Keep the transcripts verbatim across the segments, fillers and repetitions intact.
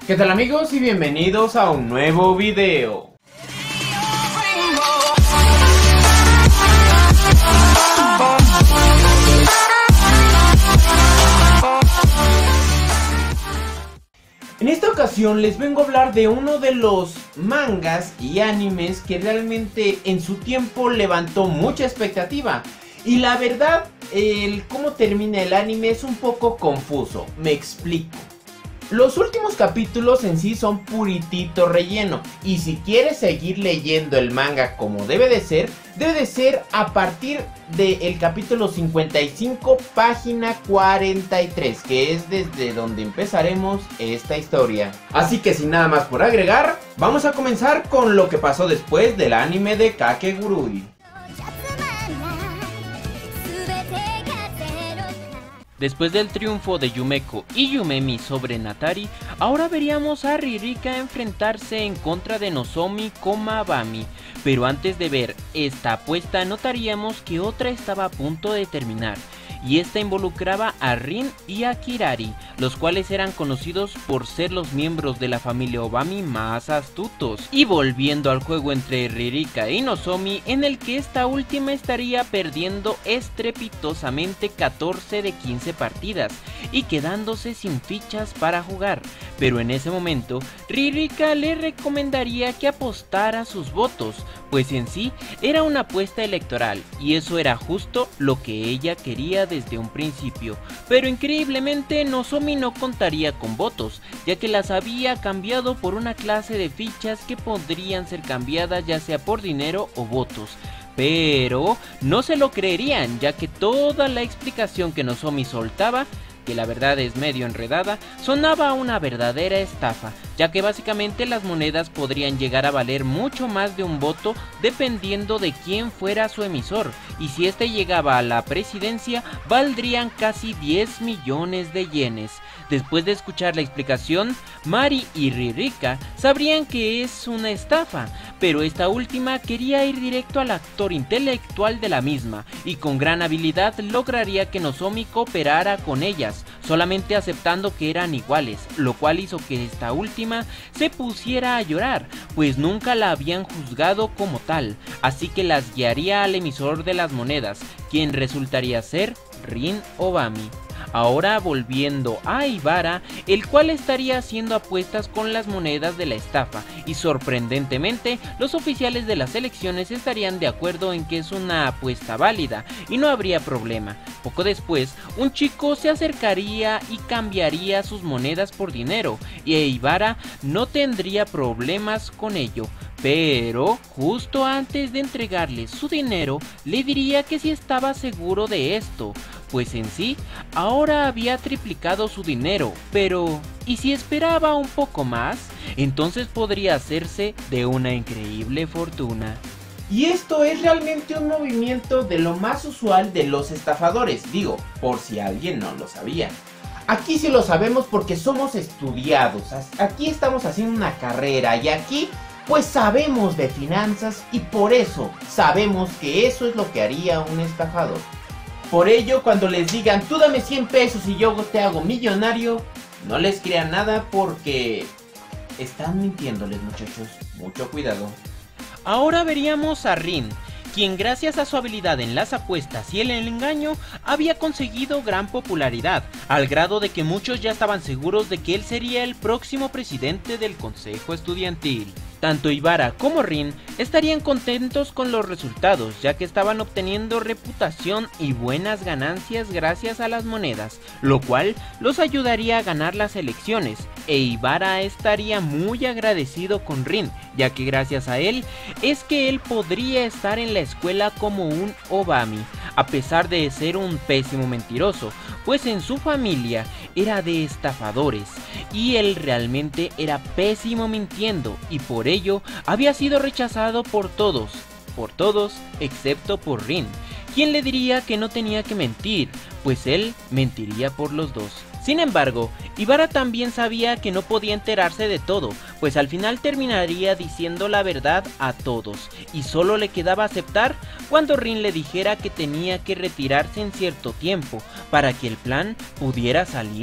¿Qué tal amigos? Y bienvenidos a un nuevo video. En esta ocasión les vengo a hablar de uno de los mangas y animes que realmente en su tiempo levantó mucha expectativa. Y la verdad, el cómo termina el anime es un poco confuso, me explico. Los últimos capítulos en sí son puritito relleno, y si quieres seguir leyendo el manga como debe de ser, debe de ser a partir del capítulo cincuenta y cinco, página cuarenta y tres, que es desde donde empezaremos esta historia. Así que sin nada más por agregar, vamos a comenzar con lo que pasó después del anime de Kakegurui. Después del triunfo de Yumeko y Yumemi sobre Natari, ahora veríamos a Ririka enfrentarse en contra de Nozomi Komabami. Pero antes de ver esta apuesta notaríamos que otra estaba a punto de terminar, y esta involucraba a Rin y a Kirari, los cuales eran conocidos por ser los miembros de la familia Obami más astutos. Y volviendo al juego entre Ririka y Nozomi, en el que esta última estaría perdiendo estrepitosamente catorce de quince partidas y quedándose sin fichas para jugar. Pero en ese momento, Ririka le recomendaría que apostara sus votos, pues en sí era una apuesta electoral, y eso era justo lo que ella quería desde un principio. Pero increíblemente Nozomi no contaría con votos, ya que las había cambiado por una clase de fichas que podrían ser cambiadas ya sea por dinero o votos. Pero no se lo creerían, ya que toda la explicación que Nozomi soltaba, que la verdad es medio enredada, sonaba una verdadera estafa, ya que básicamente las monedas podrían llegar a valer mucho más de un voto dependiendo de quién fuera su emisor, y si este llegaba a la presidencia valdrían casi diez millones de yenes. Después de escuchar la explicación, Mari y Ririka sabrían que es una estafa, pero esta última quería ir directo al actor intelectual de la misma, y con gran habilidad lograría que Nozomi cooperara con ellas, solamente aceptando que eran iguales, lo cual hizo que esta última se pusiera a llorar, pues nunca la habían juzgado como tal, así que las guiaría al emisor de las monedas, quien resultaría ser Rin Obami. Ahora volviendo a Ibara, el cual estaría haciendo apuestas con las monedas de la estafa, y sorprendentemente los oficiales de las elecciones estarían de acuerdo en que es una apuesta válida y no habría problema. Poco después, un chico se acercaría y cambiaría sus monedas por dinero, y Ibara no tendría problemas con ello. Pero justo antes de entregarle su dinero, le diría que si estaba seguro de esto, pues en sí, ahora había triplicado su dinero, pero ¿y si esperaba un poco más? Entonces podría hacerse de una increíble fortuna. Y esto es realmente un movimiento de lo más usual de los estafadores, digo, por si alguien no lo sabía. Aquí sí lo sabemos porque somos estudiados, aquí estamos haciendo una carrera y aquí pues sabemos de finanzas, y por eso sabemos que eso es lo que haría un estafador. Por ello, cuando les digan tú dame cien pesos y yo te hago millonario, no les crean nada porque están mintiéndoles, muchachos, mucho cuidado. Ahora veríamos a Rin, quien gracias a su habilidad en las apuestas y el engaño había conseguido gran popularidad, al grado de que muchos ya estaban seguros de que él sería el próximo presidente del consejo estudiantil. Tanto Ibara como Rin estarían contentos con los resultados, ya que estaban obteniendo reputación y buenas ganancias gracias a las monedas, lo cual los ayudaría a ganar las elecciones, e Ibara estaría muy agradecido con Rin, ya que gracias a él es que él podría estar en la escuela como un Obami, a pesar de ser un pésimo mentiroso, pues en su familia era de estafadores, y él realmente era pésimo mintiendo, y por ello había sido rechazado por todos, por todos excepto por Rin, quien le diría que no tenía que mentir, pues él mentiría por los dos. Sin embargo, Ibara también sabía que no podía enterarse de todo, pues al final terminaría diciendo la verdad a todos, y solo le quedaba aceptar cuando Rin le dijera que tenía que retirarse en cierto tiempo, para que el plan pudiera salir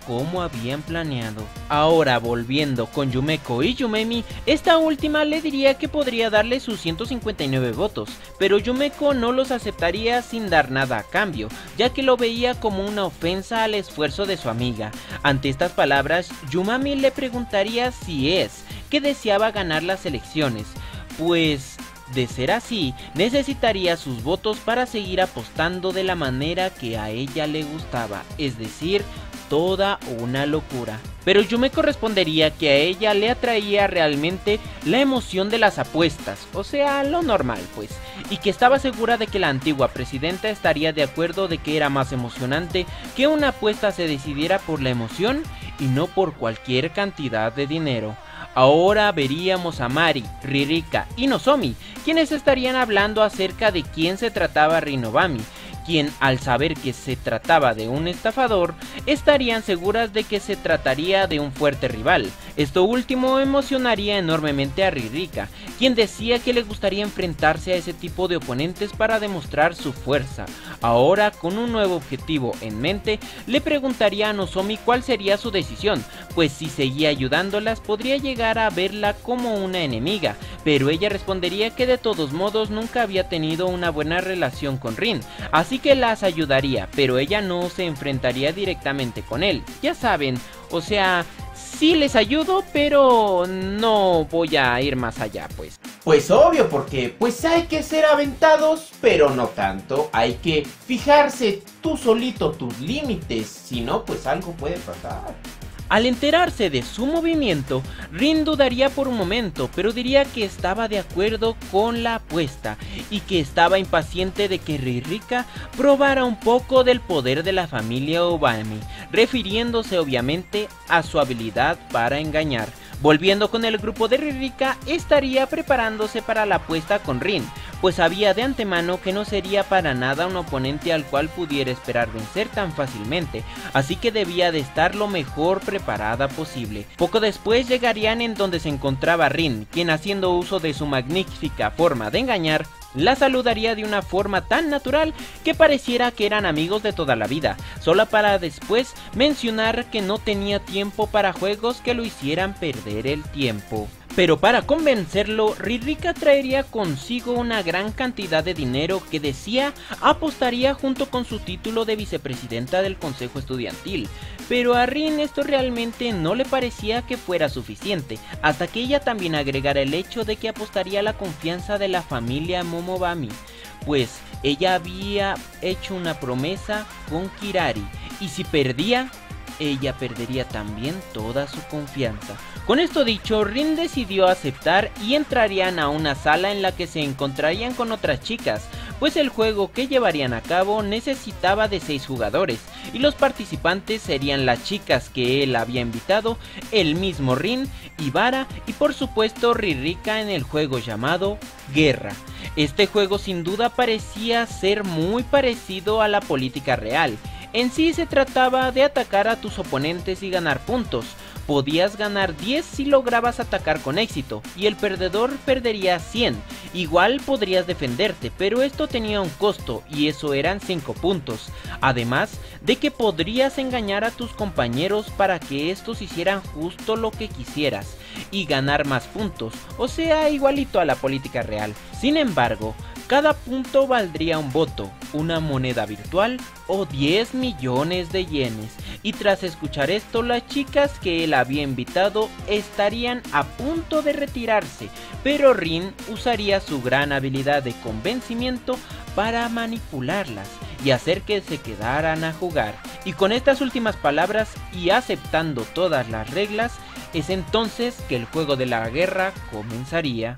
como habían planeado. Ahora volviendo con Yumeko y Yumemi, esta última le diría que podría darle sus ciento cincuenta y nueve votos, pero Yumeko no los aceptaría sin dar nada a cambio, ya que lo veía como una ofensa al esfuerzo de su amiga. Ante estas palabras, Yumami le preguntaría si es que deseaba ganar las elecciones, pues de ser así, necesitaría sus votos para seguir apostando de la manera que a ella le gustaba, es decir, toda una locura. Pero Yumeko respondería que a ella le atraía realmente la emoción de las apuestas, o sea, lo normal pues, y que estaba segura de que la antigua presidenta estaría de acuerdo de que era más emocionante que una apuesta se decidiera por la emoción y no por cualquier cantidad de dinero. Ahora veríamos a Mari, Ririka y Nozomi, quienes estarían hablando acerca de quién se trataba Rinobami, quien al saber que se trataba de un estafador, estarían seguras de que se trataría de un fuerte rival. Esto último emocionaría enormemente a Ririka, quien decía que le gustaría enfrentarse a ese tipo de oponentes para demostrar su fuerza. Ahora, con un nuevo objetivo en mente, le preguntaría a Nozomi cuál sería su decisión, pues si seguía ayudándolas podría llegar a verla como una enemiga, pero ella respondería que de todos modos nunca había tenido una buena relación con Rin, así que las ayudaría, pero ella no se enfrentaría directamente con él, ya saben, o sea, sí les ayudo, pero no voy a ir más allá pues. Pues obvio, porque pues hay que ser aventados, pero no tanto, hay que fijarse tú solito tus límites, si no pues algo puede pasar. Al enterarse de su movimiento, Rin dudaría por un momento, pero diría que estaba de acuerdo con la apuesta y que estaba impaciente de que Ririka probara un poco del poder de la familia Obami, refiriéndose obviamente a su habilidad para engañar. Volviendo con el grupo de Ririka, estaría preparándose para la apuesta con Rin, pues sabía de antemano que no sería para nada un oponente al cual pudiera esperar vencer tan fácilmente, así que debía de estar lo mejor preparada posible. Poco después llegarían en donde se encontraba Rin, quien haciendo uso de su magnífica forma de engañar, la saludaría de una forma tan natural que pareciera que eran amigos de toda la vida, solo para después mencionar que no tenía tiempo para juegos que lo hicieran perder el tiempo. Pero para convencerlo, Ririka traería consigo una gran cantidad de dinero que decía apostaría junto con su título de vicepresidenta del consejo estudiantil. Pero a Rin esto realmente no le parecía que fuera suficiente, hasta que ella también agregara el hecho de que apostaría la confianza de la familia Momobami, pues ella había hecho una promesa con Kirari, y si perdía, ella perdería también toda su confianza. Con esto dicho, Rin decidió aceptar y entrarían a una sala en la que se encontrarían con otras chicas, pues el juego que llevarían a cabo necesitaba de seis jugadores, y los participantes serían las chicas que él había invitado, el mismo Rin, Ibara y por supuesto Ririka en el juego llamado Guerra. Este juego sin duda parecía ser muy parecido a la política real. En sí se trataba de atacar a tus oponentes y ganar puntos. Podías ganar diez si lograbas atacar con éxito, y el perdedor perdería cien. Igual podrías defenderte, pero esto tenía un costo, y eso eran cinco puntos. Además de que podrías engañar a tus compañeros para que estos hicieran justo lo que quisieras, y ganar más puntos, o sea, igualito a la política real. Sin embargo, cada punto valdría un voto, una moneda virtual o diez millones de yenes. Y tras escuchar esto, las chicas que él había invitado estarían a punto de retirarse, pero Rin usaría su gran habilidad de convencimiento para manipularlas y hacer que se quedaran a jugar. Y con estas últimas palabras y aceptando todas las reglas, es entonces que el juego de la guerra comenzaría.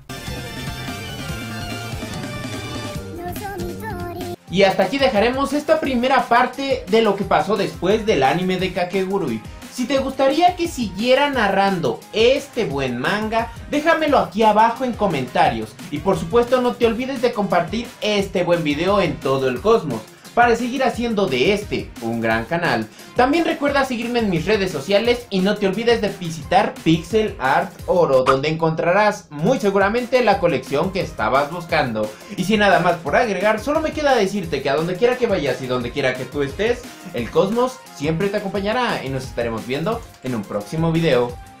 Y hasta aquí dejaremos esta primera parte de lo que pasó después del anime de Kakegurui. Si te gustaría que siguiera narrando este buen manga, déjamelo aquí abajo en comentarios. Y por supuesto no te olvides de compartir este buen video en todo el cosmos, para seguir haciendo de este un gran canal. También recuerda seguirme en mis redes sociales y no te olvides de visitar Pixel Art Oro, donde encontrarás muy seguramente la colección que estabas buscando. Y sin nada más por agregar, solo me queda decirte que a donde quiera que vayas y donde quiera que tú estés, El cosmos siempre te acompañará y nos estaremos viendo en un próximo video.